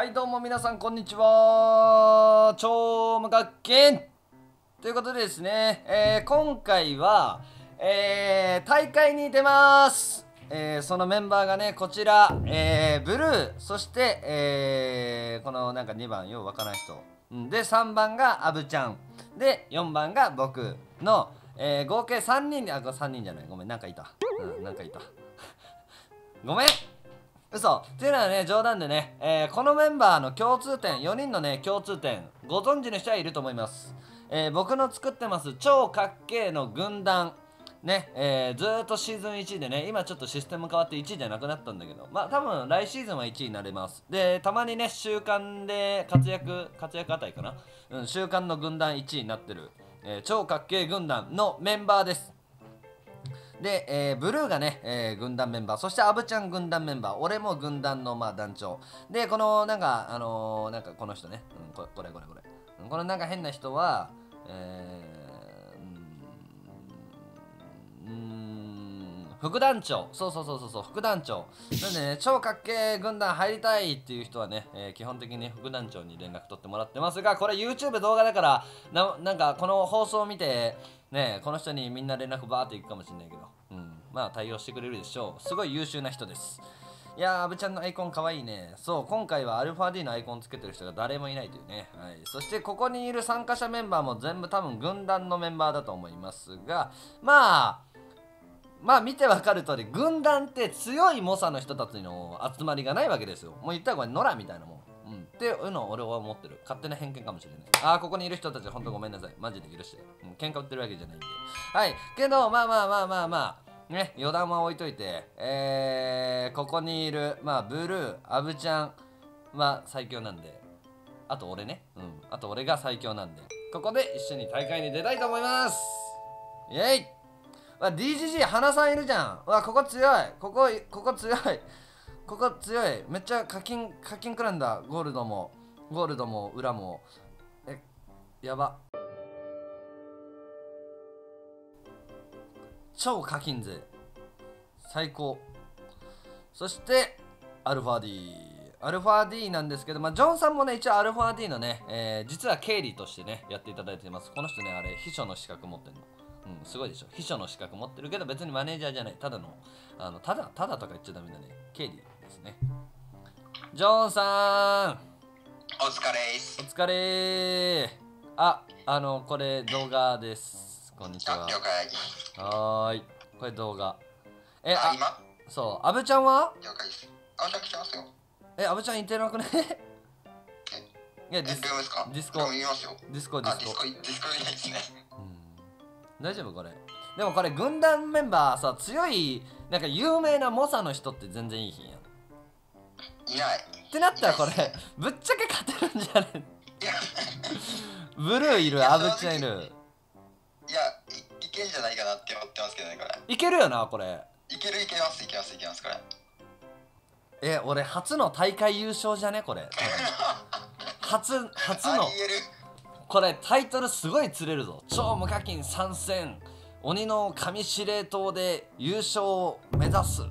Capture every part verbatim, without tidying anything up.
はいどうも皆さんこんにちは、超無学研ということでですね、えー、今回は、えー、大会に出ます。えー、そのメンバーがねこちら、えー、ブルー、そして、えー、このなんかにばんようわからん人、うん、でさんばんがアブちゃんでよんばんが僕の、えー、合計さんにんで、あ、これさんにんじゃない、ごめん、なんかいた、うん、なんかいたごめん、嘘っていうのはね冗談でね、えーこのメンバーの共通点、よにんのね共通点ご存知の人はいると思います。えー僕の作ってます超かっけーの軍団ね、えーずーっとシーズンいちいでね、今ちょっとシステム変わっていちいじゃなくなったんだけど、まあ多分来シーズンはいちいになれます。でたまにね週間で活躍活躍あたりかな、うん、週間の軍団いちいになってる、えー超かっけー軍団のメンバーです。で、えーブルーがね、えー軍団メンバー、そしてアブちゃん軍団メンバー、俺も軍団のまあ団長で、このなんかあのーなんかこの人ね、うん、ここれこれこれうんこのなんか変な人は、えー、うーん副団長、そうそうそうそうそう副団長なんでね、超かっけー軍団入りたいっていう人はね、えー基本的に副団長に連絡取ってもらってますが、これ YouTube 動画だからな、なんかこの放送を見てね、この人にみんな連絡バーっていくかもしれないけど、うん、まあ対応してくれるでしょう。すごい優秀な人です。いやー、アブちゃんのアイコンかわいいね。そう、今回はアルファ D のアイコンつけてる人が誰もいないというね。はい。そしてここにいる参加者メンバーも全部多分軍団のメンバーだと思いますが、まあ、まあ見てわかる通り、軍団って強い猛者の人たちの集まりがないわけですよ。もう言ったらこれ野良みたいなもん。うん、っていうのを俺は思ってる。勝手な偏見かもしれない。ああ、ここにいる人たちほんとごめんなさい。マジで許して。うん、喧嘩売ってるわけじゃないんで。はい。けど、まあまあまあまあまあ、ね、余談は置いといて、えー、ここにいる、まあ、ブルー、アブちゃんは最強なんで、あと俺ね。うん。あと俺が最強なんで、ここで一緒に大会に出たいと思います。イェイ。わ ディージージー 花さんいるじゃん。わここ強い、ここここ強い、ここ強い、めっちゃ課金課金くらんだ。ゴールドもゴールドも裏も、えやば、超課金税最高。そしてアルファ D アルファ D なんですけど、まあ、ジョンさんもね一応アルファ D のね、えー実は経理としてねやっていただいてます。この人ねあれ秘書の資格持ってるの。うん、すごいでしょ。秘書の資格持ってるけど別にマネージャーじゃない、ただのあのただただとか言っちゃダメだね、経理ですね。ジョンさお疲れーす。 んお疲れー。ああのこれ動画です。こんにちあ、 は。 了解。 はーい、これ動画。えあ、 あ今そう、アブちゃんは了解です。あ、じゃあ来てますよ。 えアブちゃんいてなくねいやえ、ルディスームですか？ ディスコルーム見ますよ。 ディスコディあ、ディスコスコ、ディスコ見ないですね。 うん、大丈夫これ。でもこれ軍団メンバーさ、強いなんか有名な猛者の人って全然いいひんやん。っいない。 てなったらこれいないっすねぶっちゃけ勝てるんじゃねいや、 ブルーいる、 いやアブちゃんいる。 いや、い、いけんじゃないかなって思ってますけどね、これ。 いけるよなこれ。 いけるいけます、いけます、いけます、これ。 え俺初の大会優勝じゃねこれ。初初のありえる。 これタイトルすごい釣れるぞ。超無課金参戦、鬼の神司令塔で優勝を目指す。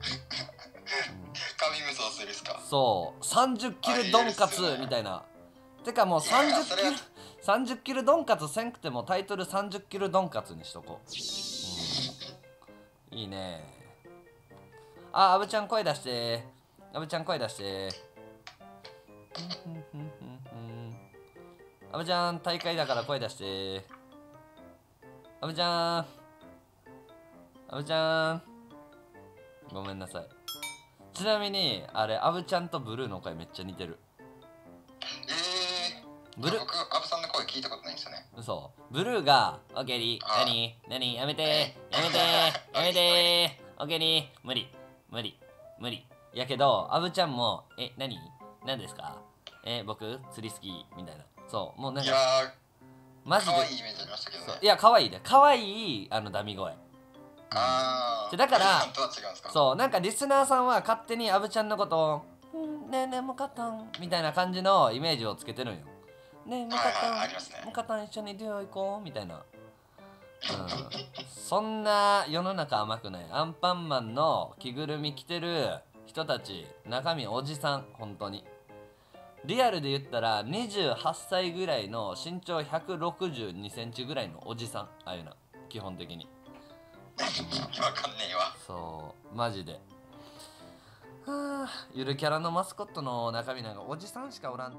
神無双するっすか？ そうさんじゅっキルドンカツみたいな。てかもうさんじゅっキルいやいやさんじゅっキルドンカツせんくてもタイトルさんじゅっキルドンカツにしとこう、うん、いいね。あ、アブちゃん声出して、アブちゃん声出してアブちゃん大会だから声出して、アブちゃんアブちゃんごめんなさい。ちなみにあれアブちゃんとブルーの声めっちゃ似てる。 えー、 ブルー僕、アブさんの声聞いたことないんですよね。 嘘、ブルーが「オッケーリー、 あ何何やめてやめてやめてオッケーリー、無理無理無理」やけどアブちゃんも「え何何ですか、え僕釣り好き」みたいな。そうもうなんいやかー、 マジで可愛いイメージありましたけどね。 そういや可愛いで可愛いあのダミ声。 あー、 でだから本当は違うんですか？ そうなんかリスナーさんは勝手にアブちゃんのことを「うんねえねえもかたん」みたいな感じのイメージをつけてるんよ。ねえもかはいはいたんありますねもかたん一緒にデュオ行こうみたいな。うん、そんな世の中甘くない。アンパンマンの着ぐるみ着てる人たち中身おじさん本当に。 リアルで言ったらにじゅうはっさいぐらいの身長ひゃくろくじゅうにセンチぐらいのおじさん、ああいうな基本的に。 わかんねえわ。 そうマジで。はあ、ゆるキャラのマスコットの中身なんかおじさんしかおらんて。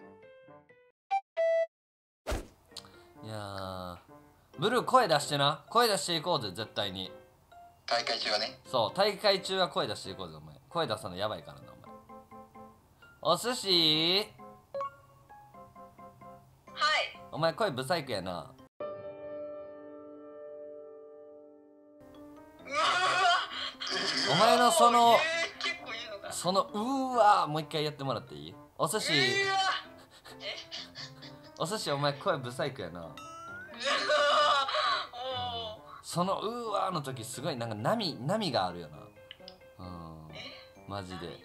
いやー、ブルー声出してな、声出していこうぜ絶対に。 大会中はね。 そう大会中は声出していこうぜお前。声出すのやばいからなお前。お寿司、 はい。 お前声ブサイクやな。 うわお前のそのえー、結構言うのか。 そのうーわーもう一回やってもらっていい？お寿司、 うわお寿司お前声ブサイクやな。 おーそのうーわーの時すごいなんか波波があるよな。うんマジで。 どういう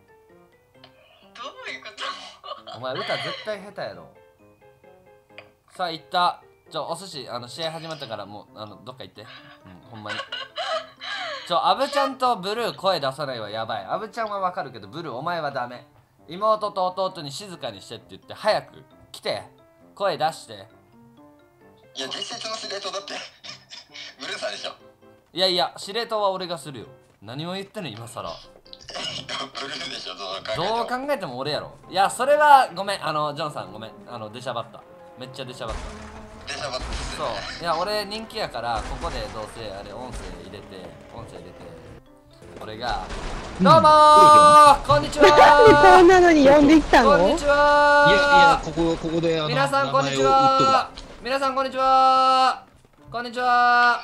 ことお前歌絶対下手やろ。さあ行った。ちょお寿司あの試合始まったからもうあのどっか行って。うんほんまに。ちょアブちゃんとブルー声出さないはやばい。アブちゃんはわかるけどブルーお前はダメ。妹と弟に静かにしてって言って早く来て声出して。 いや、実質の司令塔だって、ブルーさんでしょ。 いやいや司令塔は俺がするよ。何を言ってんの今更。 ブルーでしょ、どう考えてども。 う考えても俺やろ。いやそれはごめん、あのジョンさんごめん、あの出しゃばった。めっちゃ出しゃばった。 電車バットですそね。 ういや俺人気やからここでどうせあれ音声入れて音声入れて俺が「どうもーこんにちなんでこはんなのに呼んできたの？ こんにちいやいや、 はここ、ここで、あの、 皆さんこんにち名前を打っとくわは皆さんこんにちはこんにちは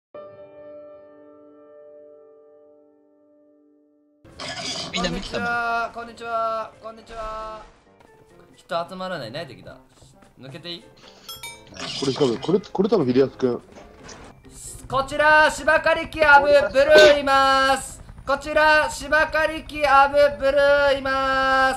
みんな見てたもん。 こんにちはこんにちは人集まらないねできた。抜けていい？ これ多分これこれ多分秀康くん。 こちら芝刈り機アブブルーいます。こちら芝刈り機アブブルーいます。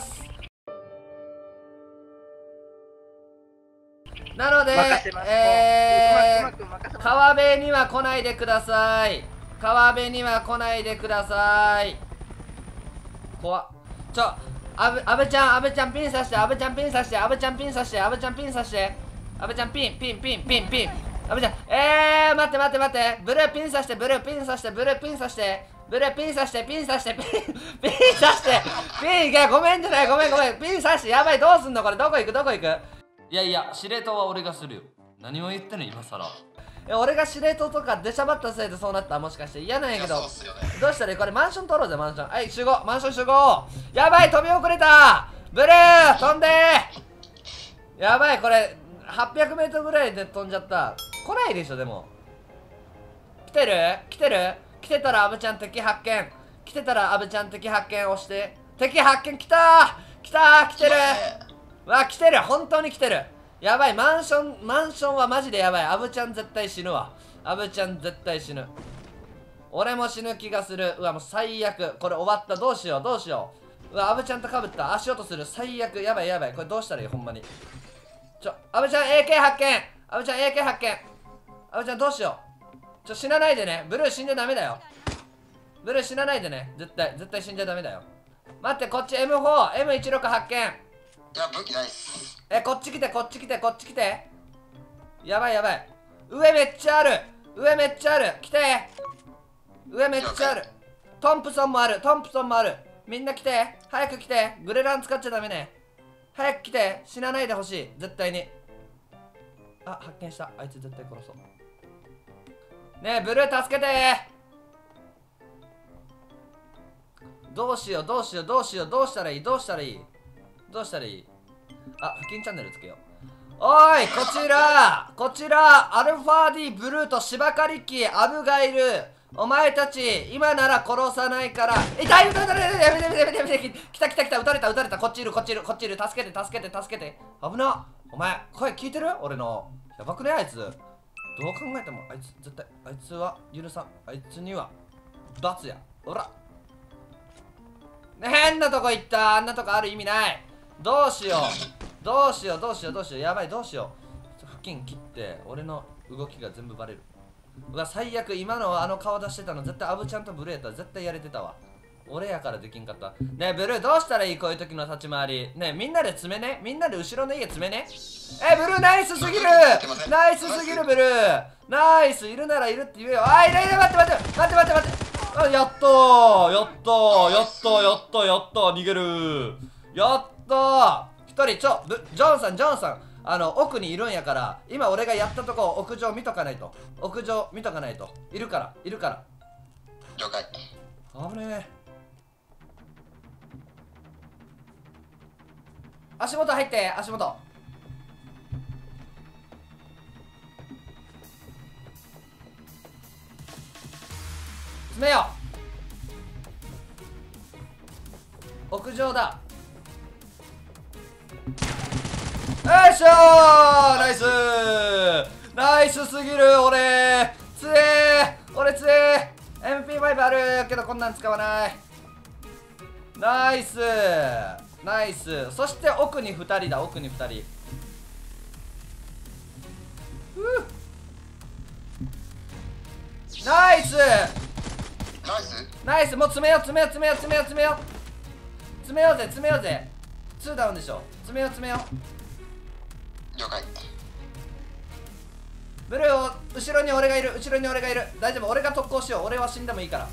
なので、えー、川辺には来ないでください。川辺には来ないでください。怖っ。ちょ、あぶ、あぶちゃん、あぶちゃんピンさして、あぶちゃんピンさして、あぶちゃんピンさして、あぶちゃんピンさして、あぶちゃんピン、ピン、ピン、ピン、ピン。あぶちゃん、えー、待って待って待って、ブルーピンさして、ブルーピンさして、ブルーピンさして、ブルーピンさして、ピンさして、ピン、ピンさして、ピン、いや、ごめんじゃない、ごめんごめん、ピンさして、やばい、どうすんのこれ、どこ行く、どこ行く？いやいや、司令塔は俺がするよ。何を言ってんの今更。いや俺が司令塔とか出しゃばったせいでそうなったらもしかして嫌なんやけど、 いやそうっすよね。 どうしたらいい？これマンション取ろうぜマンション。はい集合、マンション集合。やばい飛び遅れた。ブルー飛んでー。やばいこれはっぴゃくメートルぐらいで飛んじゃった。来ないでしょでも。来てる来てる来てたらアブちゃん敵発見。来てたらアブちゃん敵発見押して。敵発見来たー来たー来てるー。わ来てる本当に来てる。やばいマンションマンションはマジでやばい。アブちゃん絶対死ぬわ。アブちゃん絶対死ぬ。俺も死ぬ気がする。うわもう最悪。これ終わった。どうしようどうしよう。うわアブちゃんとかぶった。足音する。最悪。やばいやばい。これどうしたらいいほんまに。ちょアブちゃん エーケー 発見。アブちゃん エーケー 発見。アブちゃんどうしよう。ちょ死なないでね。ブルー死んじゃダメだよ。ブルー死なないでね。絶対絶対死んじゃダメだよ。待ってこっち エムフォー、エムじゅうろく 発見。 いや、武器ないっす。 え、こっち来て、こっち来て、こっち来て。やばいやばい。上めっちゃある。上めっちゃある。来て。上めっちゃある。トンプソンもある。トンプソンもある。みんな来て。早く来て。グレラン使っちゃダメね。早く来て。死なないでほしい。絶対に。あ、発見した。あいつ絶対殺そう。ねえ、ブルー助けて。どうしよう、どうしよう、どうしよう、どうしたらいい、どうしたらいい。どうしたらいい。あ、付近チャンネルつけよう。おーい、こちらこちらアルファ D ブルーと芝刈り機アブがいる。お前たち今なら殺さないから。痛い痛い痛い痛いやめてやめてやめてやめて。来た来た来た、撃たれた撃たれた。こっちいるこっちいるこっちいる。助けて助けて助けて。危な。お前声聞いてる俺の。やばくねあいつ。どう考えてもあいつ絶対あいつは許さん。あいつには罰や。ほら変なとこ行った。あんなとこある意味ない。どうしようどうしようどうしようどうしよう。やばいどうしよう。付近切って俺の動きが全部バレる。うわ最悪。今のあの顔出してたの絶対アブちゃんとブルーやったら絶対やれてたわ。 俺やからできんかった。ねえブルーどうしたらいい、こういう時の立ち回り。ねえみんなで詰めね、みんなで後ろの家詰めね。えブルーナイスすぎる、ナイスすぎるブルー、ナイス。いるならいるって言えよ。あいるいる、待って待って待って待って待って、あやっとーやっとーやっとーやっとーやっとー逃げる、やったー。一人ちょブジョンさんジョンさん、あの奥にいるんやから、今俺がやったとこ屋上見とかないと、屋上見とかないと。いるからいるから。 了解。 危ねえ。足元入って、足元。詰めよう。屋上だ。よいしょー、ナイスー、ナイスすぎる。俺つえー、俺つえー、 エムピーファイブ あるけどこんなん使わない。ナイスナイス。そして奥にふたりだ、奥にふたり。ナイスナイス。 ナイス。もう詰めよう詰めよう詰めよう詰めよう詰めよう詰めようぜ詰めようぜ。ツーダウンでしょ。詰めよう詰めよう。 了解。 ブルーを後ろに俺がいる、後ろに俺がいる。大丈夫、俺が特攻しよう。俺は死んでもいいから。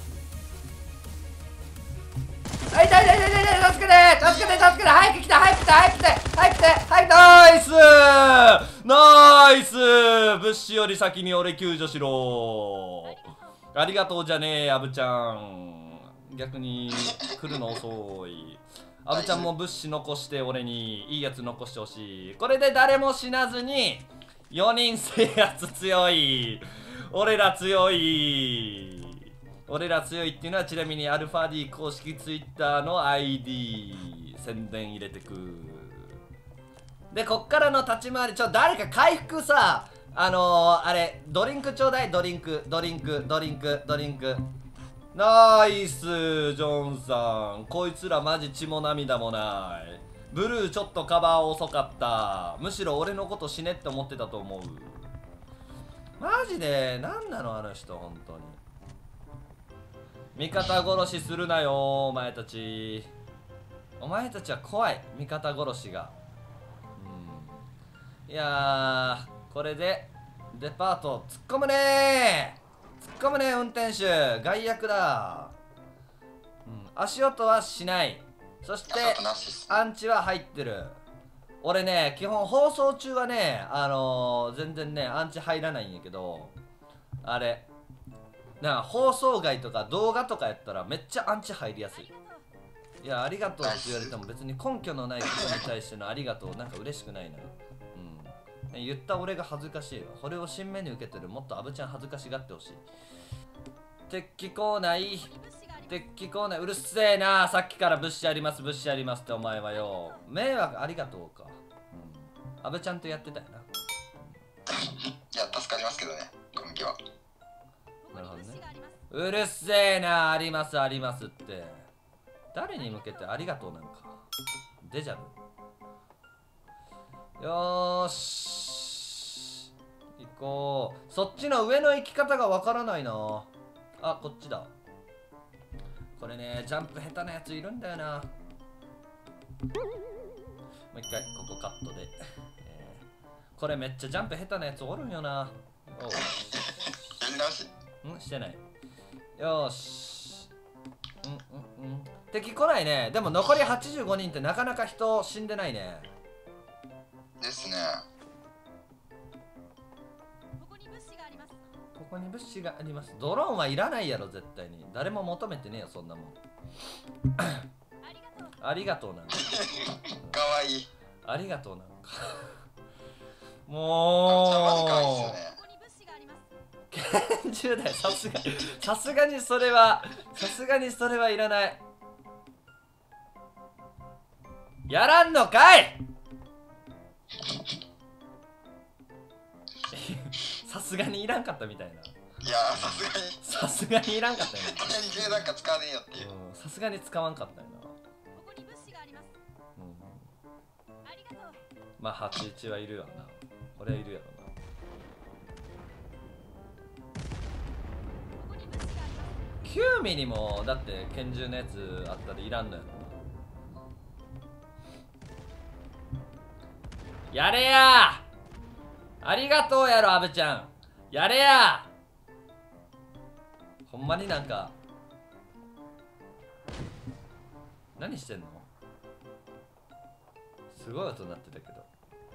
あ、痛い痛い痛い痛い痛い、助けて助けて助けて、早く来て早く来て早く来て早く来て早く、ナイスナイス。物資より先に俺救助しろ。ありがとうじゃねえアブちゃん、逆に来るの遅い。アブちゃんも物資残して俺にいいやつ残してほしい。これで誰も死なずによにん制圧。強い、俺ら強い、俺ら強いっていうのはちなみにアルファ D 公式ツイッターの アイディー 宣伝入れてく。でこっからの立ち回り、ちょ誰か回復さ、あのー、あれドリンクちょうだい、ドリンクドリンクドリンクドリンク。ナイスジョンさん、こいつらマジ血も涙もない。ブルーちょっとカバー遅かった。むしろ俺のこと死ねって思ってたと思う。マジでなんなのあの人、本当に。味方殺しするなよお前たち。お前たちは怖い、味方殺しが。うん、いやーこれでデパート突っ込むねー、突っ込むね運転手、害悪だ。うん、足音はしない。そしてアンチは入ってる。俺ね基本放送中はねあのー、全然ねアンチ入らないんやけど、あれな放送外とか動画とかやったらめっちゃアンチ入りやすい。いやありがとうって言われても別に根拠のないことに対してのありがとうなんか嬉しくないのよ。うん、言った俺が恥ずかしいわ。これを新目に受けてるもっとアブちゃん恥ずかしがってほしい。鉄器コーナー、鉄器コーナーうるせえな。さっきから物資あります物資ありますってお前はよ。迷惑ありがとうか。うん、アブちゃんとやってたよな。 いや助かりますけどね、この気は。 なるほどね。うるせえな。ありますありますって誰に向けてありがとうなんか。デジャブ。よーし行こう。そっちの上の行き方がわからないな。あ、こっちだ。これねジャンプ下手なやついるんだよな。もう一回ここカットで、えー、これめっちゃジャンプ下手なやつおるんよな。おうんしてない。よーし。うんうんうん。敵来ないね。でも残りはちじゅうごにんってなかなか人死んでないね。 ですね。 ここに物資があります。ドローンはいらないやろ絶対に。誰も求めてねえよそんなもん。ありがとうなんか。 かわいい。 ありがとうなんか。もう。拳銃だよ、さすがにさすがにそれはさすがにそれはいらない。やらんのかいさすがにいらんかったみたいな。 いやさすがにさすがにいらんかったよね。 拳銃なんか使わねえよっていう。 さすがに使わんかったよな。まあはちじゅういちはいるよな。これはいるやろな。 ヒューミにもだって拳銃のやつあったらいらんのよ。やれやありがとうやろアブちゃん、やれや。ほんまになんか何してんの。すごい音鳴ってたけど。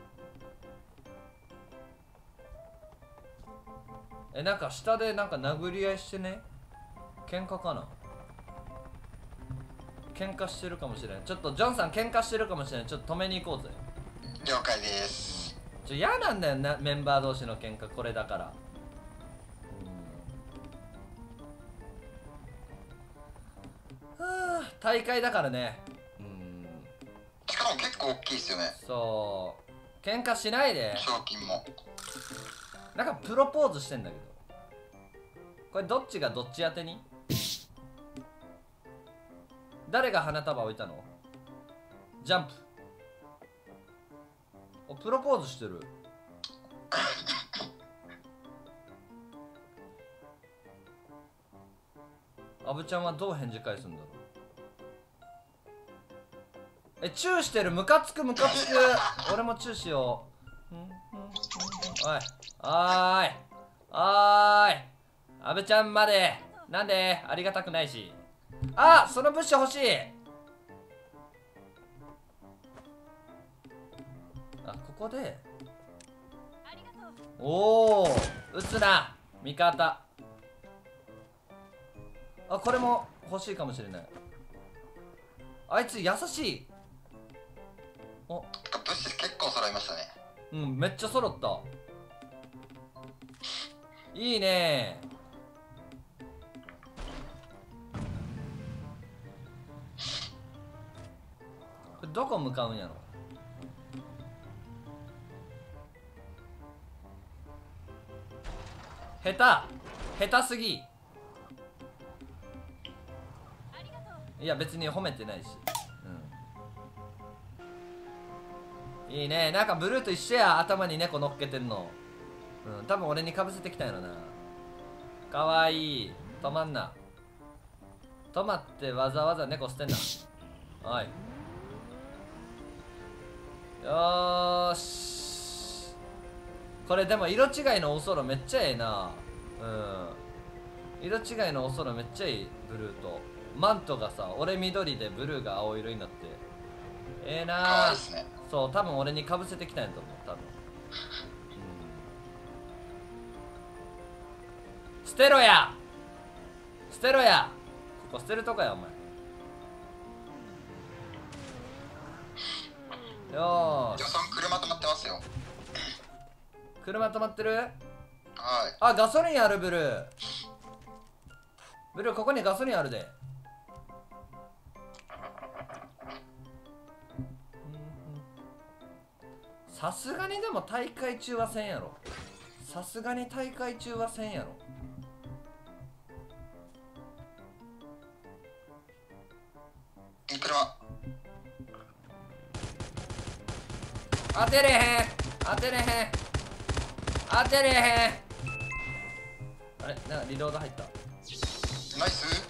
え、なんか下でなんか殴り合いしてね。喧嘩かな。喧嘩してるかもしれん。ちょっとジョンさん喧嘩してるかもしれん。ちょっと止めに行こうぜ。 了解です。 ちょ嫌なんだよな、メンバー同士の喧嘩これだから。うん、はあ、大会だからね。うん、 しかも結構大きいですよね。 そう喧嘩しないで。 賞金もなんかプロポーズしてんだけど、これどっちがどっち宛てに。誰が花束置いたの。ジャンプ。お、プロポーズしてる。アブちゃんはどう返事返すんだろう。え、チューしてる。ムカつくムカつく。俺もチューしよう。おいおーいおーい、アブちゃんまでなんで。ありがたくないし。あ、その物資欲しい。あ、ここでおお、撃つな味方。あ、これも欲しいかもしれない。あいつ優しい。お、 物資結構揃いましたね。 うん、めっちゃ揃った。いいね。どこ向かうんやろ。下手下手すぎ。いや別に褒めてないし、うん、いいね。なんかブルーと一緒や。頭に猫乗っけてんの。うん、多分俺にかぶせてきたんやろな。かわいい。止まんな。止まってわざわざ猫捨てんな。おい、よーし。これでも色違いのお空めっちゃええな。うん、色違いのお空めっちゃいい。ブルーとマントがさ、俺緑でブルーが青色になってええなー。 かわいいですね。 そう、多分俺にかぶせてきたんやと思う。多分、うん、捨てろや捨てろや。ここ捨てるとこやお前。よーし。 予算車止まってますよ。 車止まってる。 はい。 あ、ガソリンある。ブルーブルー、ここにガソリンあるで。さすがにでも大会中はせんやろ。さすがに大会中はせんやろ。 車当てれへん当てれへん当てれへん。あれ、なんかリロード入った。 ナイス。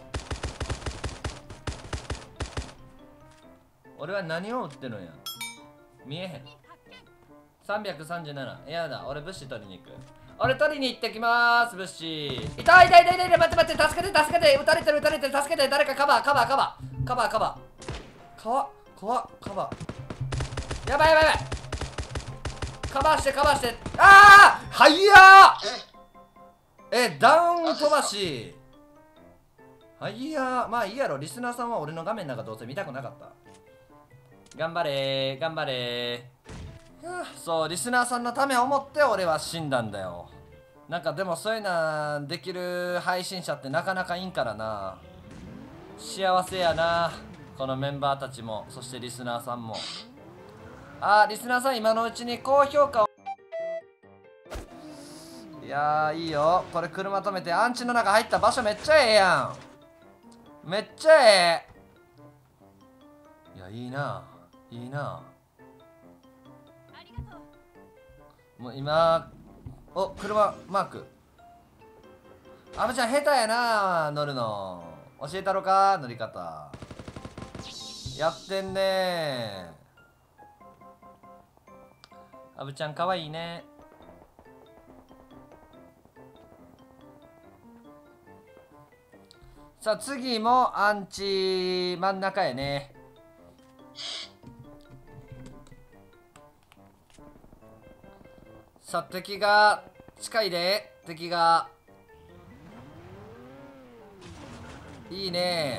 俺は何を撃ってるんや。見えへん。さんびゃくさんじゅうなな。いやだ、俺物資取りに行く。俺取りに行ってきまーす。物資。痛い痛い痛い痛い。待って待って、助けて助けて。撃たれてる撃たれてる。助けて。誰かカバーカバーカバーカバーカバー。かわ怖っ。カバーやばいやばいやばい。カバーしてカバーして。ああはいやー。え、ダウン飛ばし。はいやー。まあいいやろ。リスナーさんは俺の画面なんかどうせ見たくなかった。頑張れー頑張れー。そう、リスナーさんのためを思って俺は死んだんだよ。なんかでもそういうなできる配信者ってなかなかいいんからな。幸せやな、このメンバーたちも、そしてリスナーさんも。あー、リスナーさん今のうちに高評価を。いやーいいよ。これ車止めてアンチの中入った場所めっちゃええやん。めっちゃええ。いやいいないいな。もう今、お、車マーク。 アブちゃん下手やな乗るの。教えたろか乗り方。やってんねアブちゃんかわいいね。さあ次もアンチ真ん中やね。さあ敵が近いで。敵がいいね。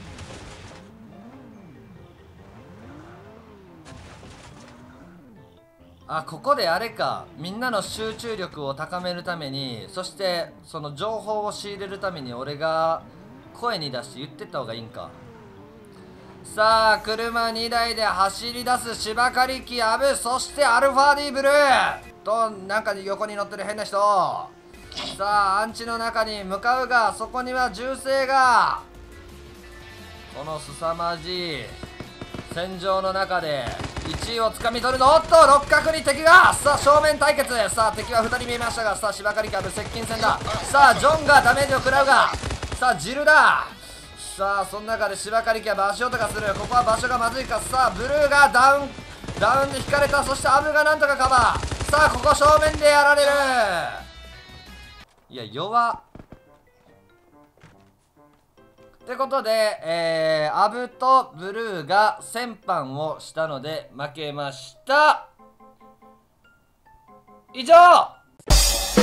あ、ここであれか、みんなの集中力を高めるために、そしてその情報を仕入れるために俺が声に出して言ってった方がいいんか。さあ車にだいで走り出す芝刈り機アブ、そしてアルファ D ブルーと、なんか横に乗ってる変な人。さあアンチの中に向かうが、そこには銃声が。この凄まじい戦場の中でいちいをつかみ取るの。おっと六角に敵が。さあ正面対決。さあ敵はふたり見えましたが、さあ芝刈りキャブ接近戦だ。さあジョンがダメージを食らうが、さあジルだ。さあその中で芝刈りキャブ足音がする。ここは場所がまずいか。さあブルーがダウンダウンで引かれた。そしてアブがなんとかカバー。さあここ正面でやられる。いや弱っ。ってことで、えー、アブとブルーが先般をしたので負けました。以上。